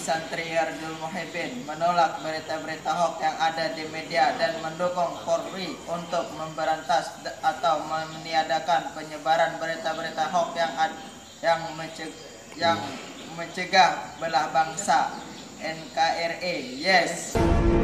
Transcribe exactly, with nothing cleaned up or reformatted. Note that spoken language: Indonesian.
Santri Ardul Muhibin menolak berita-berita hoax yang ada di media dan mendukung Polri untuk memberantas atau meniadakan penyebaran berita-berita hoax yang ad, yang mencegah, yang mencegah belah bangsa. N K R I, yes.